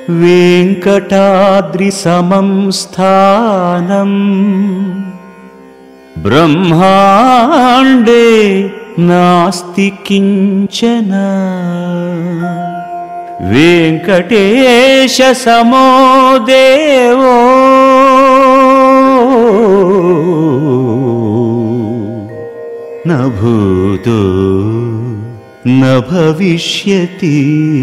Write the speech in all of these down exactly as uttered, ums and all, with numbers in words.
वेंकटाद्रि समं स्थानं ब्रह्मांडे नास्ति किंचन वेंकटेश समो देवो न भूतो न भविष्यति।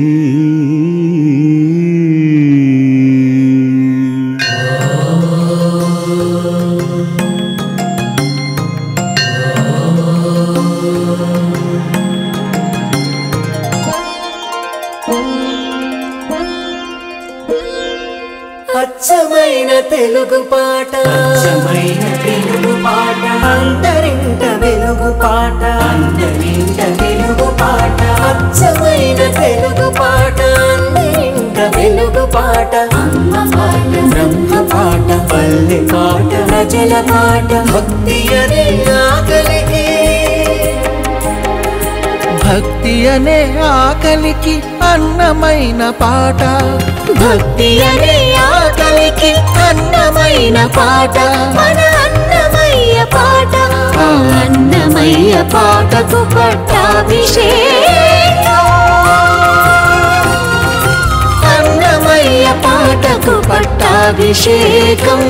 అచ్చమైన తెలుగు పాట అచ్చమైన తెలుగు పాట అంతరింట వెలుగు పాట అంతరింట వెలుగు పాట అచ్చమైన తెలుగు పాట అంతరింట వెలుగు పాట అమ్మ పాట బ్రహ్మ పాట పల్లె పాట ప్రజల పాట భక్తి అనే ఆకలికి భక్తి అనే ఆకలికి అన్నమైన పాట భక్తి అనే ఆకలికి అన్నమైన పాట మన అన్నమయ్య పాట ఆ అన్నమయ్య పాటకు పట్టాభిషేకం అన్నమయ్య పాటకు పట్టాభిషేకం.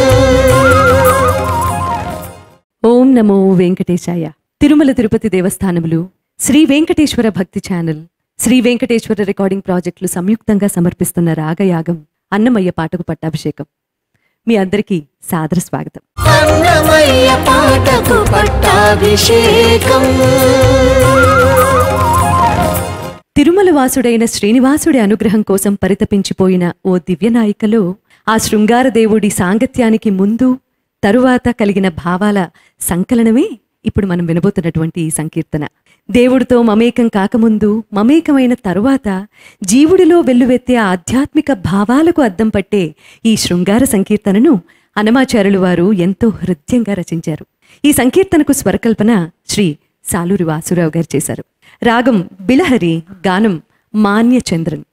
ఓం నమో వెంకటేశాయ. తిరుమల తిరుపతి దేవస్థానములు, శ్రీ వెంకటేశ్వర భక్తి ఛానల్, శ్రీ వెంకటేశ్వర రికార్డింగ్ ప్రాజెక్టులు సంయుక్తంగా సమర్పిస్తున్న రాగయాగం అన్నమయ్య పాటకు పట్టాభిషేకం. మీ అందరికీ సాదర స్వాగతం. అన్నమయ్య పాటకు పట్టాభిషేకం. తిరుమల వాసుడైన శ్రీనివాసుడి అనుగ్రహం కోసం పరితపించిపోయిన ఓ దివ్యనాయికలో ఆ శృంగారదేవుడి సాంగత్యానికి ముందు తరువాత కలిగిన భావాల సంకలనమే ఇప్పుడు మనం వినబోతున్నటువంటి ఈ సంకీర్తన. దేవుడితో మమేకం కాకముందు, మమేకమైన తరువాత జీవుడిలో వెల్లువెత్తే ఆధ్యాత్మిక భావాలకు అద్దం పట్టే ఈ శృంగార సంకీర్తనను అన్నమాచార్యులు వారు ఎంతో హృద్యంగా రచించారు. ఈ సంకీర్తనకు స్వరకల్పన శ్రీ సాలూరి వాసురావు గారు చేశారు. రాగం బిలహరి, గానం మాన్యచంద్రన్.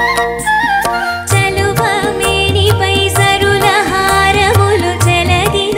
చలువ మేనిపై సరుల హారములు చెలగి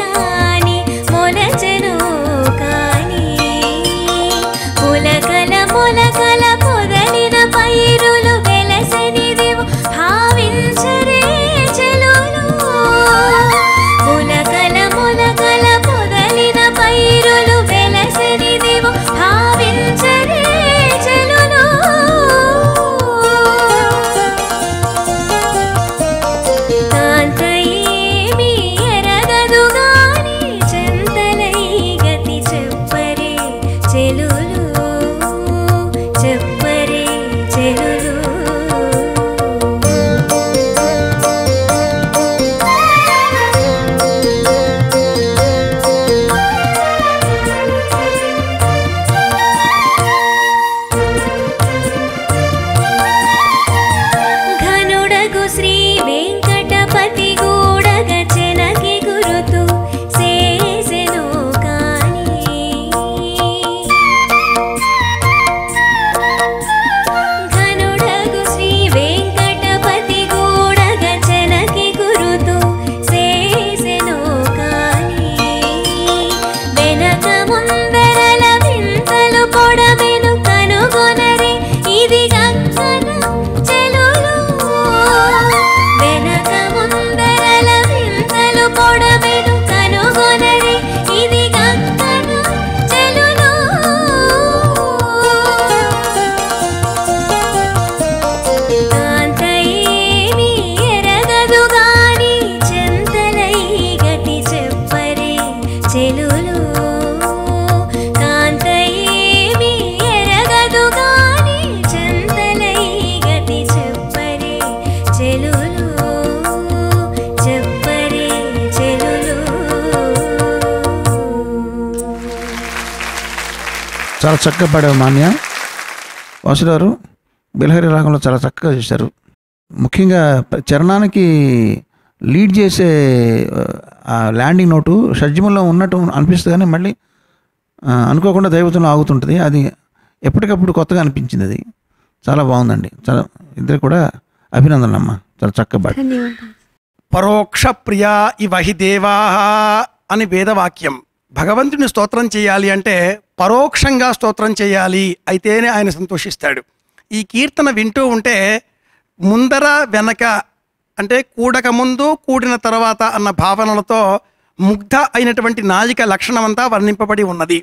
చాలా చక్కగా పాడావు మాన్య. వాసుగారు బిలహరి రాగంలో చాలా చక్కగా చేశారు. ముఖ్యంగా చరణానికి లీడ్ చేసే ఆ ల్యాండింగ్ నోటు షడ్జములో ఉన్నట్టు అనిపిస్తుంది, కానీ మళ్ళీ అనుకోకుండా దైవతంలో ఆగుతుంటుంది. అది ఎప్పటికప్పుడు కొత్తగా అనిపించింది. అది చాలా బాగుందండి. చాలా ఇద్దరు కూడా అభినందనలు అమ్మ, చాలా చక్కగా పాడు. పరోక్ష ప్రియా ఇవహి దేవా అని వేదవాక్యం. భగవంతుని స్తోత్రం చేయాలి అంటే పరోక్షంగా స్తోత్రం చేయాలి, అయితేనే ఆయన సంతోషిస్తాడు. ఈ కీర్తన వింటూ ఉంటే ముందర వెనక అంటే కూడక ముందు కూడిన తర్వాత అన్న భావనలతో ముగ్ధ అయినటువంటి నాయిక లక్షణం అంతా వర్ణింపబడి ఉన్నది.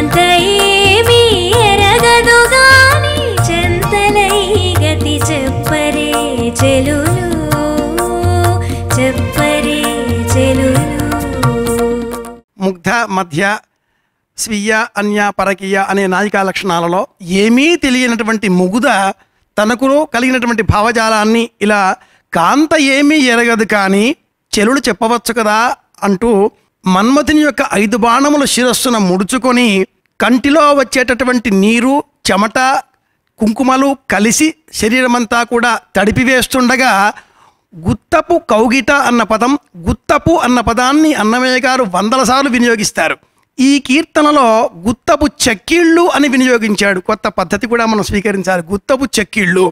ముగ్ధ, మధ్య, స్వీయ, అన్య, పరకీయ అనే నాయికా లక్షణాలలో ఏమీ తెలియనటువంటి ముగుద తనకు కలిగినటువంటి భావజాలాన్ని ఇలా కాంత ఏమీ ఎరగదు కానీ చెలుడు చెప్పవచ్చు కదా అంటూ మన్మథుని యొక్క ఐదు బాణములు శిరస్సున ముడుచుకొని కంటిలో వచ్చేటటువంటి నీరు, చెమట, కుంకుమలు కలిసి శరీరమంతా కూడా తడిపివేస్తుండగా గుత్తపు కౌగిట అన్న పదం, గుత్తపు అన్న పదాన్ని అన్నమయ్య గారు వందల సార్లు వినియోగిస్తారు. ఈ కీర్తనలో గుత్తపు చెక్కిళ్ళు అని వినియోగించాడు. కొత్త పద్ధతి కూడా మనం స్వీకరించాలి. గుత్తపు చెక్కిళ్ళు.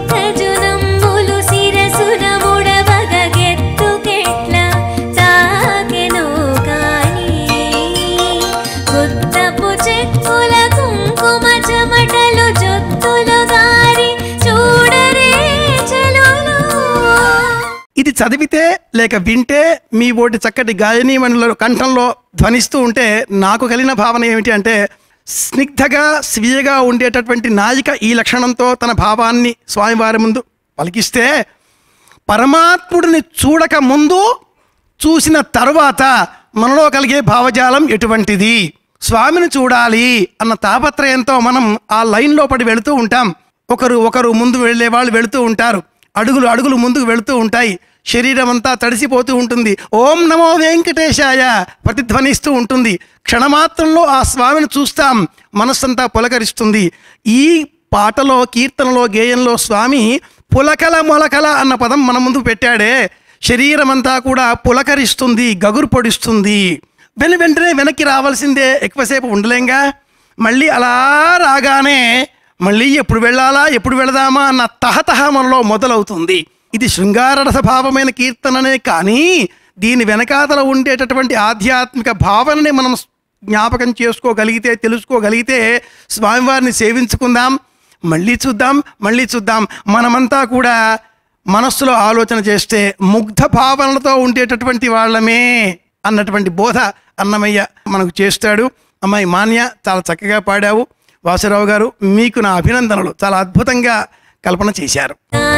ఇది చదివితే లేక వింటే మీ ఓటి చక్కటి గాయనీమణుల కంఠంలో ధ్వనిస్తూ ఉంటే నాకు కలిగిన భావన ఏమిటి అంటే, స్నిగ్ధగా స్వీయగా ఉండేటటువంటి నాయిక ఈ లక్షణంతో తన భావాన్ని స్వామివారి ముందు పలికిస్తే, పరమాత్ముడిని చూడక ముందు చూసిన తరువాత మనలో కలిగే భావజాలం ఎటువంటిది, స్వామిని చూడాలి అన్న తాపత్రయంతో మనం ఆ లైన్లో పడి వెళుతూ ఉంటాం. ఒకరు ఒకరు ముందు వెళ్ళే వాళ్ళు వెళుతూ ఉంటారు, అడుగులు అడుగులు ముందుకు వెళుతూ ఉంటాయి, శరీరం అంతా తడిసిపోతూ ఉంటుంది, ఓం నమో వెంకటేశాయ ప్రతిధ్వనిస్తూ ఉంటుంది. క్షణమాత్రంలో ఆ స్వామిని చూస్తాం, మనస్సంతా పులకరిస్తుంది. ఈ పాటలో, కీర్తనలో, గేయంలో స్వామి పులకల మొలకల అన్న పదం మన ముందు పెట్టాడే. శరీరం అంతా కూడా పులకరిస్తుంది, గగురు పొడిస్తుంది. వెను వెంటనే వెనక్కి రావాల్సిందే, ఎక్కువసేపు ఉండలేంగా. మళ్ళీ అలా రాగానే మళ్ళీ ఎప్పుడు వెళ్ళాలా, ఎప్పుడు వెళదామా అన్న తహతహ మనలో మొదలవుతుంది. ఇది శృంగారరస భావమైన కీర్తననే కానీ దీని వెనకాతల ఉండేటటువంటి ఆధ్యాత్మిక భావనని మనం జ్ఞాపకం చేసుకోగలిగితే, తెలుసుకోగలిగితే స్వామివారిని సేవించుకుందాం. మళ్ళీ చూద్దాం, మళ్ళీ చూద్దాం. మనమంతా కూడా మనస్సులో ఆలోచన చేస్తే ముగ్ధ భావనలతో ఉండేటటువంటి వాళ్ళమే అన్నటువంటి బోధ అన్నమయ్య మనకు చేస్తాడు. అమ్మాయి మాన్య, చాలా చక్కగా పాడావు. వాసురావు గారు, మీకు నా అభినందనలు. చాలా అద్భుతంగా కల్పన చేశారు.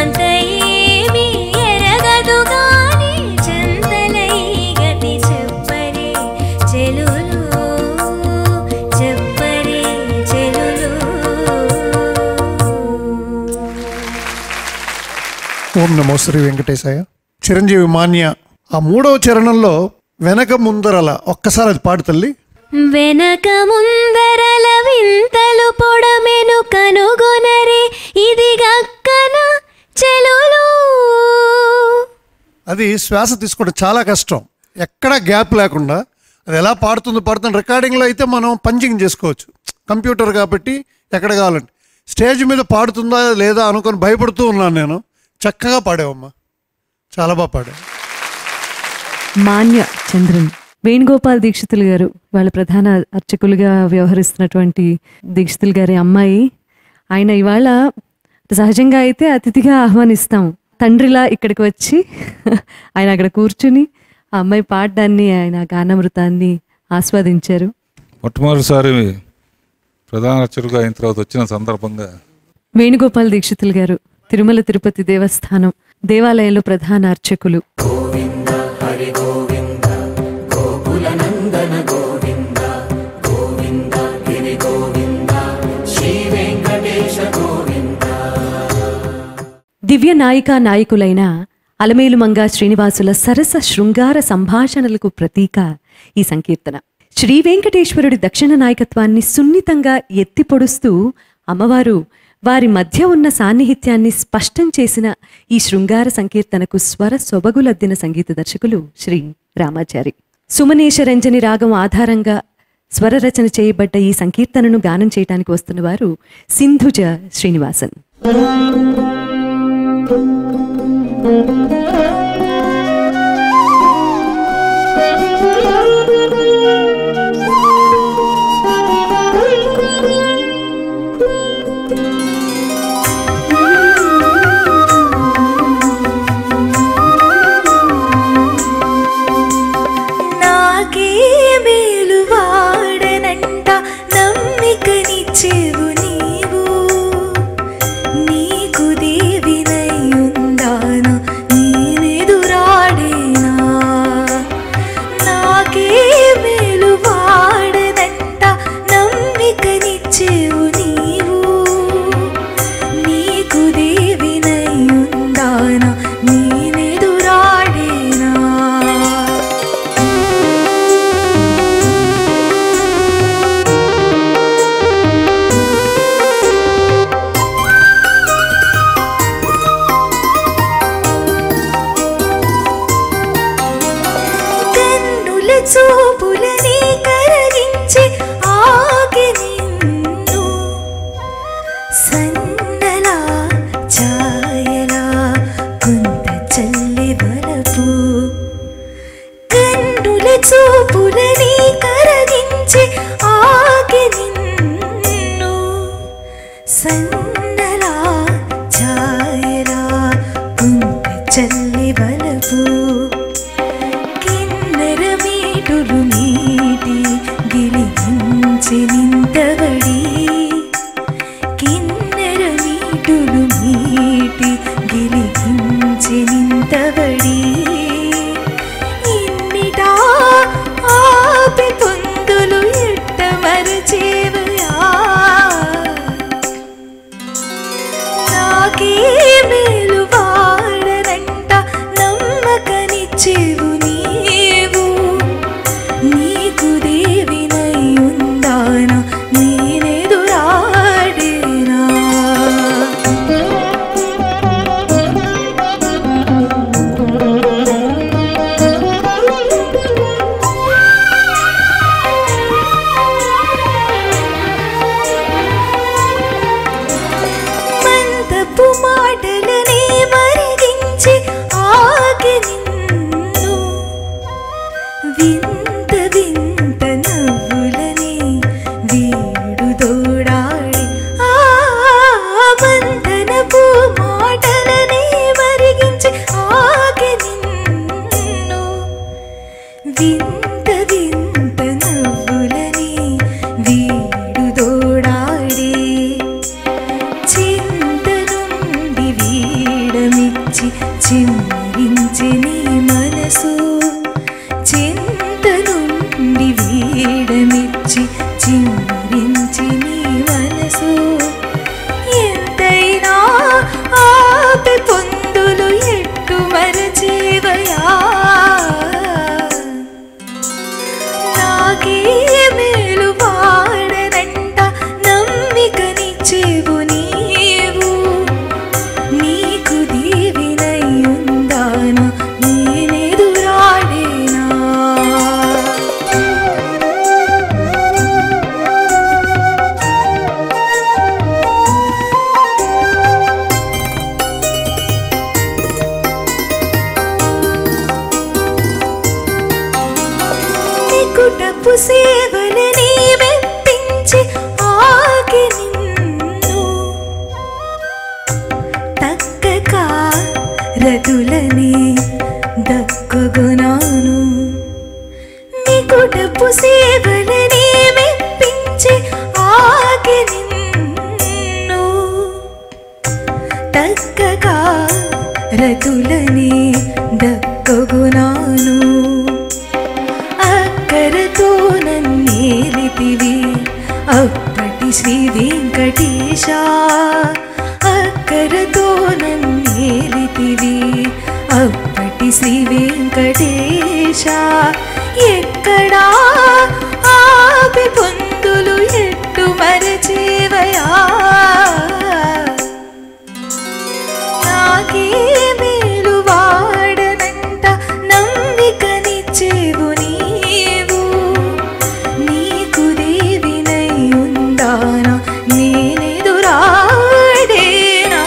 ఓం నమో శ్రీ వెంకటేశాయ. చిరంజీవి మాన్య ఆ మూడవ చరణంలో వెనక ముందరల ఒక్కసారి అది పాడు తల్లి. వెనక ముందరల వింతలు పొడమెను కనుగొనరే ఇది గక్కన చెలులు. అది శ్వాస తీసుకోవడం చాలా కష్టం, ఎక్కడ గ్యాప్ లేకుండా అది ఎలా పాడుతుందో పాడుతుంది. రికార్డింగ్లో అయితే మనం పంచింగ్ చేసుకోవచ్చు, కంప్యూటర్ కాబట్టి ఎక్కడ కావాలంటే. స్టేజ్ మీద పాడుతుందా లేదా అనుకొని భయపడుతూ ఉన్నాను నేను. చక్కగా పాడావమ్మా, చాలా బాగా పాడావు. మాన్య చంద్రన్, వేణుగోపాల్ దీక్షితులు గారు వాళ్ళ ప్రధాన అర్చకులుగా వ్యవహరిస్తున్నటువంటి దీక్షితులు గారి అమ్మాయి. ఆయన ఇవాళ సహజంగా అయితే అతిథిగా ఆహ్వానిస్తాం, తండ్రిలా ఇక్కడికి వచ్చి ఆయన అక్కడ కూర్చుని ఆ అమ్మాయి పాడడాన్ని, ఆయన గానామృతాన్ని ఆస్వాదించారు. మొట్టమొదటిసారి ప్రధాన అర్చకులుగా అయిన తర్వాత వచ్చిన సందర్భంగా వేణుగోపాల్ దీక్షితులు గారు తిరుమల తిరుపతి దేవస్థానం దేవాలయంలో ప్రధాన అర్చకులు. దివ్య నాయికా నాయకులైన అలమేలుమంగ శ్రీనివాసుల సరస శృంగార సంభాషణలకు ప్రతీక ఈ సంకీర్తన. శ్రీ వెంకటేశ్వరుడి దక్షిణ నాయకత్వాన్ని సున్నితంగా ఎత్తిపొడుస్తూ అమ్మవారు వారి మధ్య ఉన్న సాన్నిహిత్యాన్ని స్పష్టం చేసిన ఈ శృంగార సంకీర్తనకు స్వర సొబగులద్దిన సంగీత దర్శకులు శ్రీ రామాచారి. సుమనేశరంజని రాగం ఆధారంగా స్వర రచన చేయబడ్డ ఈ సంకీర్తనను గానం చేయడానికి వస్తున్న వారు సింధుజ శ్రీనివాసన్. అక్కరతో నన్నేలితివి అప్పటి శ్రీ వెంకటేశ ఎక్కడా ఆపి పొందులు ఎట్టు మరచేవయా నాకే మేలు వాడనంట నమ్మికనిచ్చేవు నీవు నీకు దేవినై ఉందానా నేనెదురాడేనా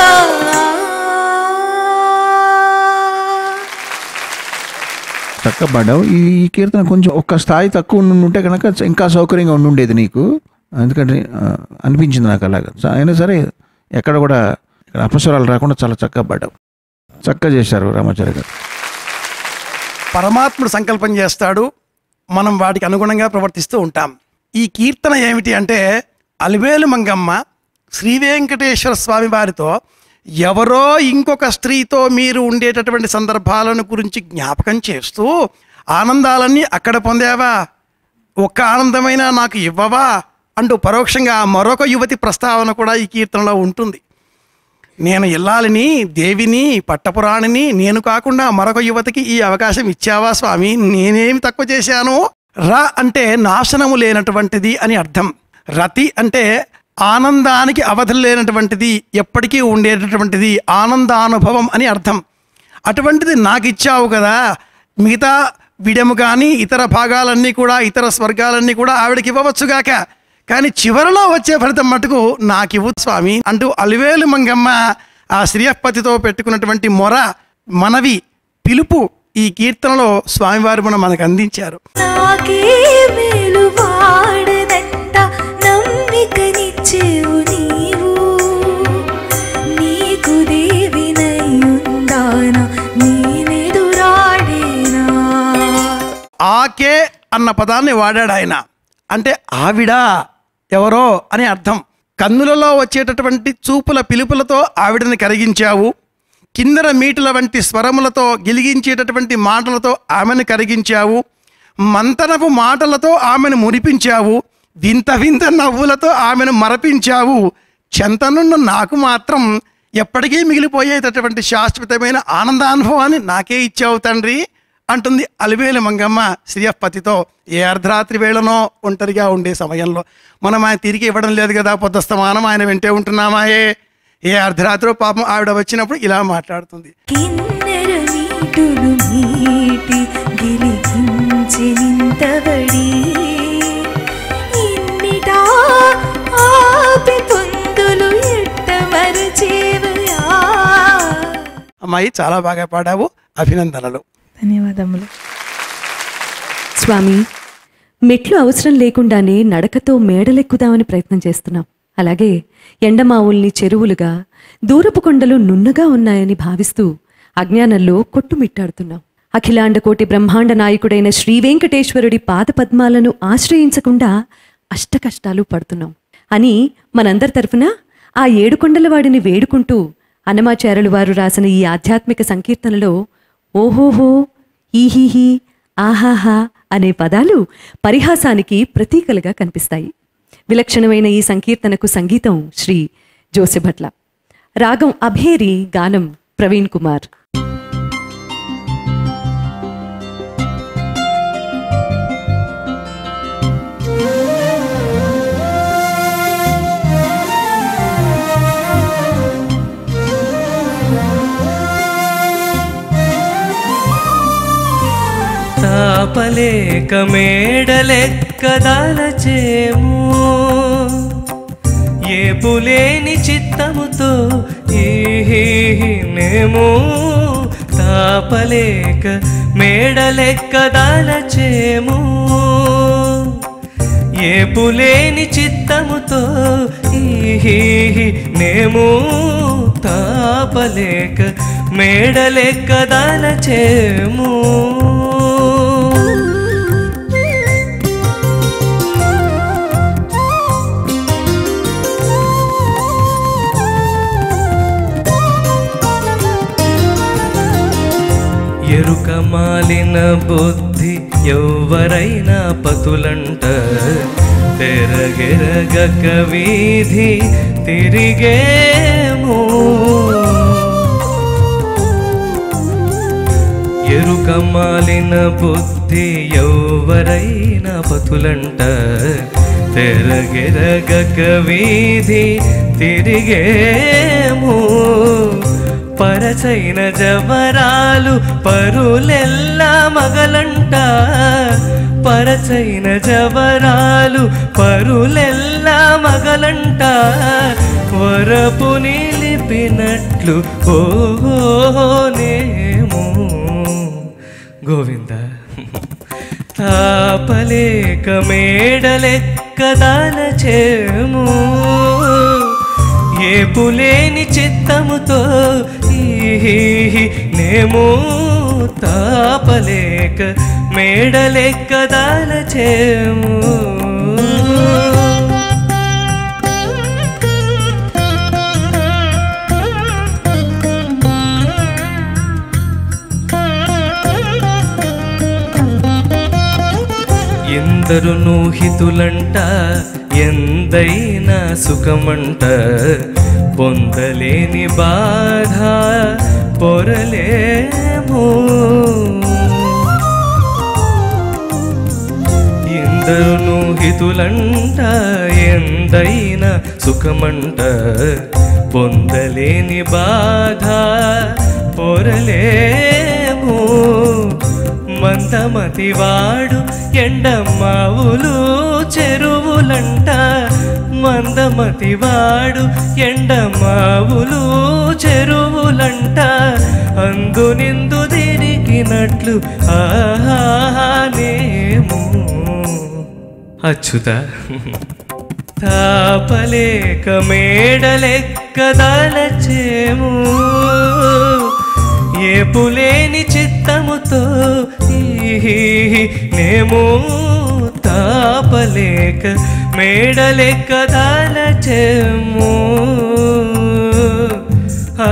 చక్కగా పాడావు. ఈ ఈ కీర్తన కొంచెం ఒక్క స్థాయి తక్కువ ఉంటే కనుక ఇంకా సౌకర్యంగా ఉండుండేది నీకు, ఎందుకంటే ఆ, అనిపించింది నాకు అలాగా. అయినా సరే ఎక్కడ కూడా అపస్వరాలు రాకుండా చాలా చక్కగా పాడావు. చక్కగా చేశారు రామాచార్య గారు. పరమాత్ముడు సంకల్పం చేస్తాడు, మనం వాటికి అనుగుణంగా ప్రవర్తిస్తూ ఉంటాం. ఈ కీర్తన ఏమిటి అంటే అలివేలు మంగమ్మ శ్రీ వెంకటేశ్వర స్వామి వారితో ఎవరో ఇంకొక స్త్రీతో మీరు ఉండేటటువంటి సందర్భాలను గురించి జ్ఞాపకం చేస్తూ ఆనందాలన్నీ అక్కడ పొందావా, ఒక్క ఆనందమైనా నాకు ఇవ్వవా అంటూ పరోక్షంగా మరొక యువతి ప్రస్తావన కూడా ఈ కీర్తనలో ఉంటుంది. నేను ఇల్లాలిని, దేవిని, పట్టపురాణిని నేను కాకుండా మరొక యువతికి ఈ అవకాశం ఇచ్చావా స్వామి, నేనేమి తక్కువ చేశాను. ర అంటే నాశనము లేనటువంటిది అని అర్థం. రతి అంటే ఆనందానికి అవధులు లేనటువంటిది, ఎప్పటికీ ఉండేటటువంటిది, ఆనందానుభవం అని అర్థం. అటువంటిది నాకు ఇచ్చావు కదా, మిగతా విడము కానీ ఇతర భాగాలన్నీ కూడా ఇతర స్వర్గాలన్నీ కూడా ఆవిడకి ఇవ్వవచ్చుగాక, కానీ చివరిలో వచ్చే ఫలితం మటుకు నాకు ఇవ్వు స్వామి అంటూ అలివేలు మంగమ్మ ఆ శ్రీయపతితో పెట్టుకున్నటువంటి మొర, మనవి, పిలుపు ఈ కీర్తనలో స్వామివారు మనం మనకు అందించారు. నాకే మేలు వాడదంట నమ్మికనిచ్చేవు నీవు నీకు దేవినై ఉందానా నేనెదురాడేనా. ఆకే అన్న పదాన్ని వాడాడు ఆయన, అంటే ఆవిడ ఎవరో అని అర్థం. కన్నులలో వచ్చేటటువంటి చూపుల పిలుపులతో ఆవిడని కరిగించావు, కిందర మీటుల వంటి స్వరములతో గిలిగించేటటువంటి మాటలతో ఆమెను కరిగించావు, మంతనపు మాటలతో ఆమెను మురిపించావు, వింత వింత నవ్వులతో ఆమెను మరపించావు, చెంతనున్న నాకు మాత్రం ఎప్పటికీ మిగిలిపోయేటటువంటి శాశ్వతమైన ఆనందానుభవాన్ని నాకే ఇచ్చావు తండ్రి అంటుంది అలివేలు మంగమ్మ శ్రీయపతితో. ఏ అర్ధరాత్రి వేళనో ఒంటరిగా ఉండే సమయంలో, మనం ఆయన తిరిగి ఇవ్వడం లేదు కదా, పొద్దుస్తమానం ఆయన వెంటే ఉంటున్నామాయే, ఏ అర్ధరాత్రి పాపం ఆవిడ వచ్చినప్పుడు ఇలా మాట్లాడుతుంది. కిన్నెర మీటులు మీటి గిలిగించి నింతబడి ఇన్నిటా ఆపి పొందులు ఎట్ట మరచేవయా. అమ్మాయి చాలా బాగా పాడావు, అభినందనలు. ధన్యవాదములు స్వామి. మెట్లు అవసరం లేకుండానే నడకతో మేడలెక్కుదామని ప్రయత్నం చేస్తున్నాం. అలాగే ఎండమావుల్ని చెరువులుగా, దూరపు కొండలు నున్నగా ఉన్నాయని భావిస్తూ అజ్ఞానంలో కొట్టుమిట్టాడుతున్నాం. అఖిలాండకోటి బ్రహ్మాండ నాయకుడైన శ్రీ వెంకటేశ్వరుడి పాదపద్మాలను ఆశ్రయించకుండా అష్టకష్టాలు పడుతున్నాం అని మనందరి తరఫున ఆ ఏడుకొండల వాడిని వేడుకుంటూ అన్నమాచార్యులు వారు రాసిన ఈ ఆధ్యాత్మిక సంకీర్తనలో ఓహోహో, ఈహీహీ, ఆహాహా అనే పదాలు పరిహాసానికి ప్రతీకలుగా కనిపిస్తాయి. విలక్షణమైన ఈ సంకీర్తనకు సంగీతం శ్రీ జోసెభట్ల, రాగం అభేరి, గానం ప్రవీణ్ కుమార్. తాపలేక మేడలెక్కదాలచేము ఏ పులేని చిత్తముతో ఈహీనేమో. తాపలేక మేడలెక్కదాలచేము ఏ పులేని చిత్తముతో ఈహీనేమో. తాపలేక మేడలెక్కదాలచేము. ఎరుకమాలిన బుద్ధి ఎవ్వరైనా పతులంట తెరగెరగక వీధి తిరిగేమో. ఎరుక మాలిన బుద్ధి ఎవరైనా పతులంట తెరగెరగక వీధి తిరిగేము పరచైన జవరాలు పరులెల్లా మగలంట పరచైన జవరాలు పరులెల్లా మగలంట వరపు నిలిపినట్లు ఓనేమో గోవింద తాపలేక మేడలెక్క దానచేము ఏ పులేని చిత్తముతో నేమో తాపలేక మేడలెక్క దానచేము ఎందరు నూహితులంట ఎందైనా సుఖమంట పొందలేని బాధ పొరలేము ఎందరు నూహితులంట ఎందైనా సుఖమంట పొందలేని బాధ పొరలేము మందమతివాడు ఎండమావులు చెరువులంట మందమతివాడు ఎండమావులు చెరువులంట అందు నిందు తిరిగినట్లు ఆహానేమో అచ్యుత తాపలేక మేడలెక్క దానచేము ఏ పులేని చిత్తముతో నేమో తాపలేక మేడలెక్క దానచేము ఆ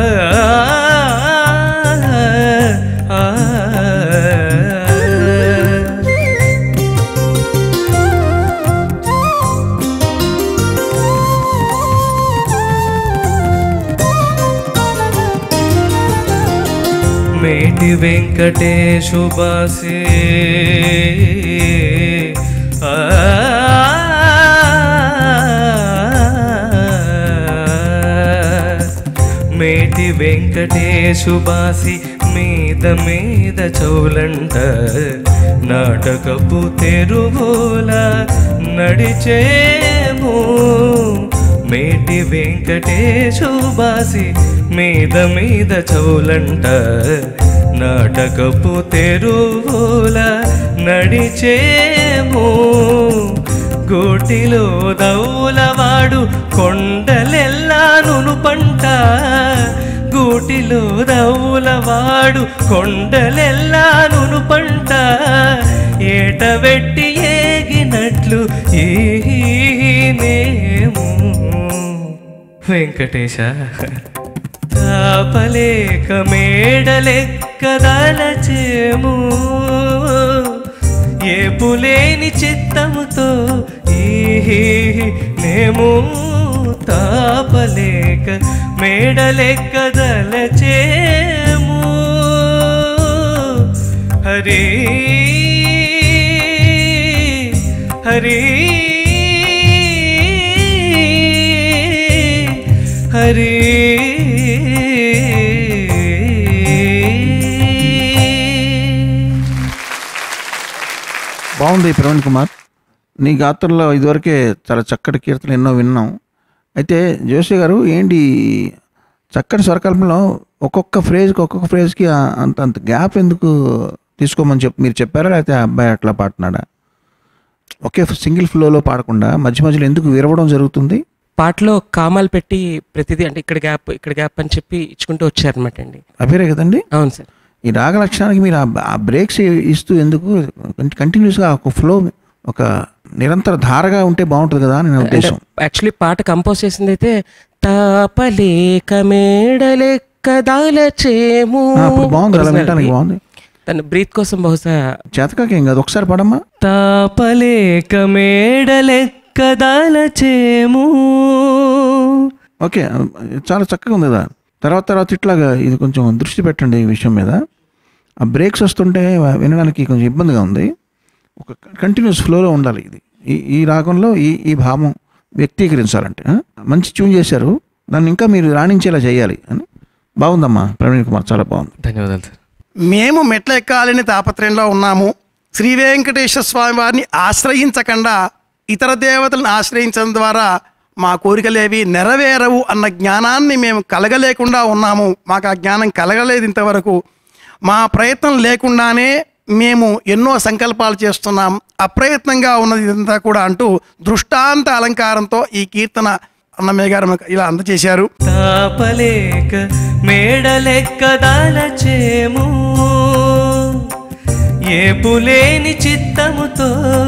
మేటి వెంకటేశు బాసే మేటి వెంకటేశు బాసి మీద మీద చౌలంట నాటకపు తెరువుల నడిచేము మేటి వెంకటేశు బాసి మీద మీద చౌలంట నాటకపు తెరువుల నడిచేము గోటిలో దౌలవాడు కొండలెల్లాను పంట గూటిలో దౌలవాడు కొండలెల్లాను పంట ఏట వెట్టి ఏగినట్లు ఈనేము వెంకటేశ తాపలేక మేడలెక్క దానచేము ఏ పులేని చిత్తముతో నేమో తాపలేక మేడలెక్క దలచేము హరి హరి హరి బాగుంది ప్రవీణ్ కుమార్, నీ గాత్రంలో ఇదివరకే చాలా చక్కటి కీర్తనలు ఎన్నో విన్నాం. అయితే జోషి గారు ఏంటి చక్కటి స్వరకల్పనలో ఒక్కొక్క ఫ్రేజ్కి ఒక్కొక్క ఫ్రేజ్కి అంత అంత గ్యాప్ ఎందుకు తీసుకోమని చెప్పి మీరు చెప్పారా, లేకపోతే ఆ అబ్బాయి అట్లా పాడుతున్నాడా? ఒకే సింగిల్ ఫ్లోలో పాడకుండా మధ్య మధ్యలో ఎందుకు విరవడం జరుగుతుంది? పాటలో కామాలు పెట్టి ప్రతిదీ అంటే ఇక్కడ గ్యాప్ ఇక్కడ గ్యాప్ అని చెప్పి ఇచ్చుకుంటూ వచ్చారనమాట అండి. అభిరే కదండి? అవును సార్. ఈ రాగ లక్షణానికి మీరు ఆ బ్రేక్స్ ఇస్తూ ఎందుకు కంటిన్యూస్గా ఒక ఫ్లో ఒక నిరంతర ధారగా ఉంటే బాగుంటుంది కదా అని నా ఉద్దేశం. యాక్చువల్లీ పాట కంపోజ్ చేసింది అయితే తాపలేక మేడలెక్క దాలచేము బాగుంది, అలా వినడానికి బాగుంది. తన బ్రీత్ కోసం బహుశా చేతకాకేం కాదు, ఒకసారి పడమ్మా. తాపలేక మేడలెక్క దాలచేము. ఓకే, చాలా చక్కగా ఉంది కదా. తర్వాత తర్వాత ఇట్లాగా ఇది కొంచెం దృష్టి పెట్టండి ఈ విషయం మీద. ఆ బ్రేక్స్ వస్తుంటే వినడానికి కొంచెం ఇబ్బందిగా ఉంది. ఒక కంటిన్యూస్ ఫ్లోలో ఉండాలి. ఇది ఈ ఈ రాగంలో ఈ ఈ భావం వ్యక్తీకరించాలంటే మంచి ట్యూన్ చేశారు. దాన్ని ఇంకా మీరు రాణించేలా చేయాలి అని. బాగుందమ్మా ప్రవీణ్ కుమార్, చాలా బాగుంది. ధన్యవాదాలు సార్. మేము మెట్ల ఎక్కాలని తాపత్రయంలో ఉన్నాము. శ్రీ వెంకటేశ్వర స్వామి వారిని ఆశ్రయించకుండా ఇతర దేవతలను ఆశ్రయించడం ద్వారా మా కోరికలేవి నెరవేరవు అన్న జ్ఞానాన్ని మేము కలగలేకుండా ఉన్నాము. మాకు ఆ జ్ఞానం కలగలేదు ఇంతవరకు. మా ప్రయత్నం లేకుండానే మేము ఎన్నో సంకల్పాలు చేస్తున్నాం, అప్రయత్నంగా ఉన్నది ఇదంతా కూడా అంటూ దృష్టాంత అలంకారంతో ఈ కీర్తన అన్నమయ్య గారు ఇలా అందజేశారు. తాపలేక మేడలెక్క దాలచేము ఏ పులేని చిత్తముతో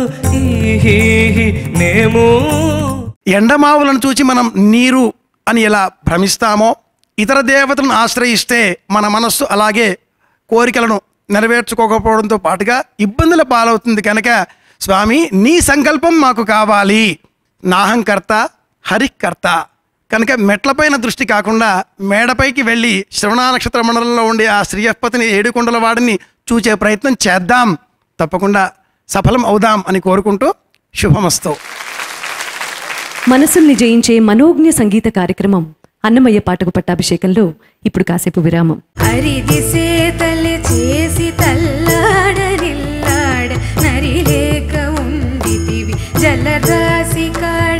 నేము. ఎండమావులను చూచి మనం నీరు అని ఎలా భ్రమిస్తామో, ఇతర దేవతలను ఆశ్రయిస్తే మన మనస్సు అలాగే కోరికలను నెరవేర్చుకోకపోవడంతో పాటుగా ఇబ్బందుల పాలవుతుంది. కనుక స్వామి నీ సంకల్పం మాకు కావాలి. నాహంకర్త హరికర్త కనుక మెట్లపైన దృష్టి కాకుండా మేడపైకి వెళ్ళి శ్రవణ నక్షత్ర మండలంలో ఉండే ఆ శ్రీయపతిని ఏడుకొండల వాడిని చూచే ప్రయత్నం చేద్దాం, తప్పకుండా సఫలం అవుదాం అని కోరుకుంటూ శుభమస్తు. మనసుల్ని జయించే మనోజ్ఞ సంగీత కార్యక్రమం అన్నమయ్య పాటకు పట్టాభిషేకంలో ఇప్పుడు కాసేపు విరామం. హరిదిసే తల్లి చేసి తల్లాడ నిల్లాడ నరిలేక ఉండితివి జలరాశి కాడ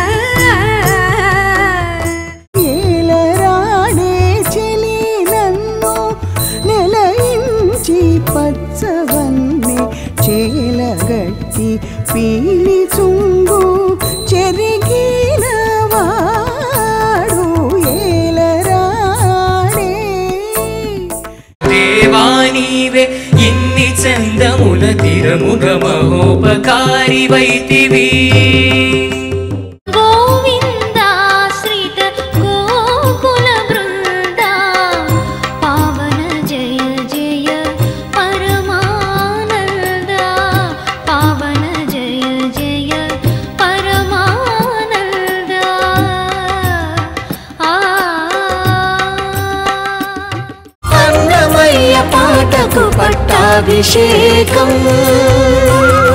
పచ్చవన్నే చేలగట్టి పీలి చుంగు చెరిగిన వాడు ఏలరాడే. దేవానీవే ఇన్ని చందముల తిరముగ మహోపకారి వైతివి. పట్టాభిషేకం